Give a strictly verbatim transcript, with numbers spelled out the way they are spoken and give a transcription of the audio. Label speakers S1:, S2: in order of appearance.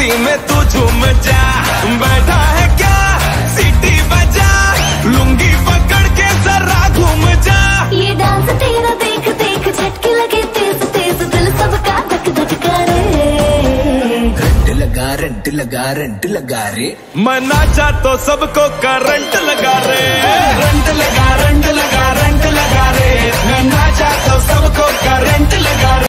S1: मस्ती में तू झूम जा, बैठा है क्या सीटी बजा, लुंगी पकड़ के जरा घूम जा।
S2: ये डांस तेरा देख देख झटके लगे तेज तेज, दिल सबका धक धक करे।
S3: रंट लगा रंट लगा रंट लगा रे,
S1: मैं नाचा तो सबको करंट लगा रे।
S3: रंट लगा रंट लगा रंट लगा रे, मैं नाचा तो सबको करंट लगा रे।